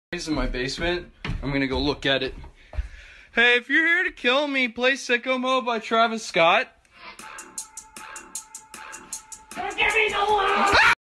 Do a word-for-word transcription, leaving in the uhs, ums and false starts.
He's in my basement. I'm gonna go look at it. Hey, if you're here to kill me, play Sicko Mode by Travis Scott.